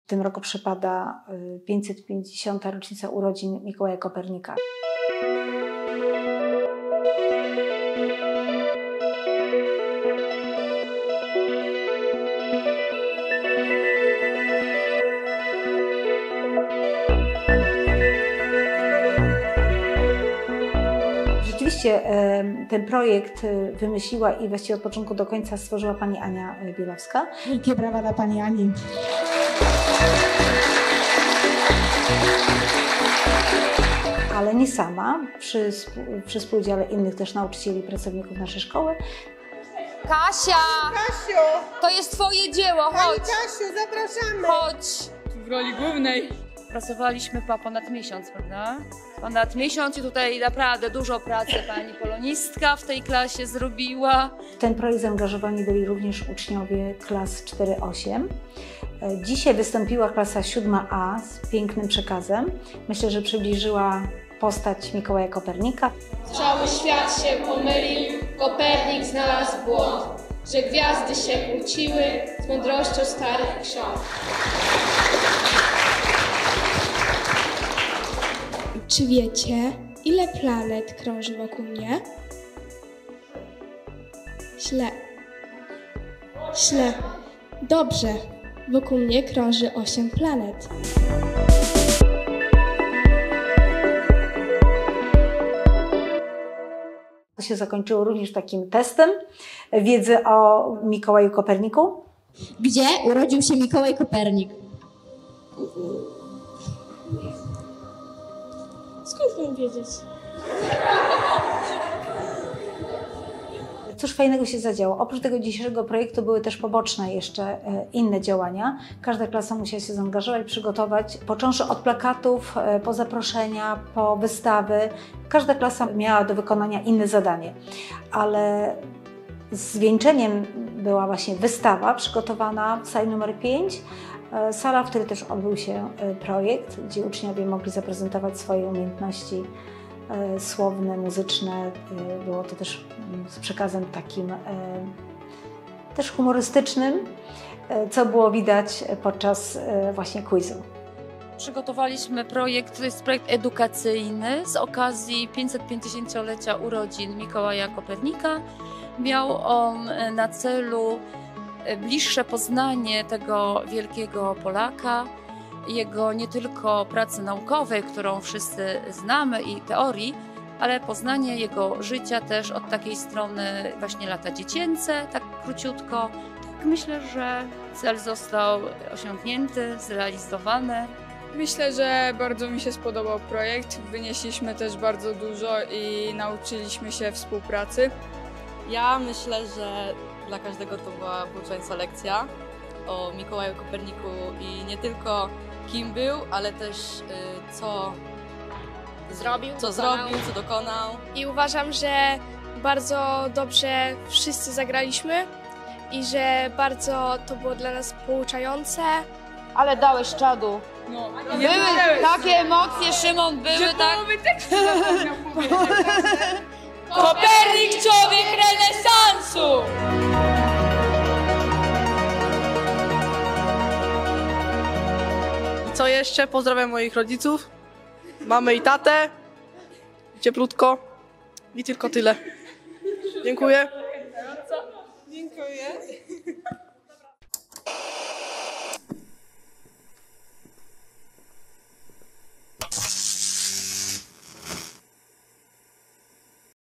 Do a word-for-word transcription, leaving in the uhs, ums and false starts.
tym roku przypada pięćset pięćdziesiąta rocznica urodzin Mikołaja Kopernika. Rzeczywiście ten projekt wymyśliła i właściwie od początku do końca stworzyła pani Ania Bielowska. Wielkie brawa dla pani Ani. Ale nie sama, przy, przy współudziale innych też nauczycieli i pracowników naszej szkoły. Kasia! Kasiu! To jest twoje dzieło, chodź! Pani Kasiu, zapraszamy! Chodź! W roli głównej. Pracowaliśmy pa ponad miesiąc, prawda? Ponad miesiąc i tutaj naprawdę dużo pracy pani polonistka w tej klasie zrobiła. W ten projekt zaangażowani byli również uczniowie klas cztery osiem. Dzisiaj wystąpiła klasa siódma A z pięknym przekazem. Myślę, że przybliżyła postać Mikołaja Kopernika. Cały świat się pomylił, Kopernik znalazł błąd, że gwiazdy się kłóciły z mądrością starych ksiąg. Czy wiecie, ile planet krąży wokół mnie? Źle. Źle. Dobrze. Wokół mnie krąży osiem planet. To się zakończyło również takim testem wiedzy o Mikołaju Koperniku. Gdzie urodził się Mikołaj Kopernik? Skąd mam wiedzieć? Cóż fajnego się zadziało? Oprócz tego dzisiejszego projektu były też poboczne jeszcze inne działania. Każda klasa musiała się zaangażować, przygotować, począwszy od plakatów, po zaproszenia, po wystawy. Każda klasa miała do wykonania inne zadanie, ale zwieńczeniem była właśnie wystawa przygotowana w sali numer pięć. Sala, w której też odbył się projekt, gdzie uczniowie mogli zaprezentować swoje umiejętności słowne, muzyczne. Było to też z przekazem takim też humorystycznym, co było widać podczas właśnie quizu. Przygotowaliśmy projekt, to jest projekt edukacyjny z okazji pięćsetpięćdziesięciolecia urodzin Mikołaja Kopernika. Miał on na celu bliższe poznanie tego wielkiego Polaka, jego nie tylko pracy naukowej, którą wszyscy znamy i teorii, ale poznanie jego życia też od takiej strony właśnie lata dziecięce, tak króciutko. Tak myślę, że cel został osiągnięty, zrealizowany. Myślę, że bardzo mi się spodobał projekt. Wynieśliśmy też bardzo dużo i nauczyliśmy się współpracy. Ja myślę, że dla każdego to była pouczająca lekcja o Mikołaju Koperniku i nie tylko kim był, ale też y, co Zrobił, co dokonał. zrobił, co dokonał. I uważam, że bardzo dobrze wszyscy zagraliśmy i że bardzo to było dla nas pouczające. Ale dałeś czadu. No, Były takie emocje, Szymon, były tak... Kopernik, człowiek renesansu! I co jeszcze? Pozdrawiam moich rodziców, mamę i tatę, cieplutko i tylko tyle. Dziękuję. Dziękuję.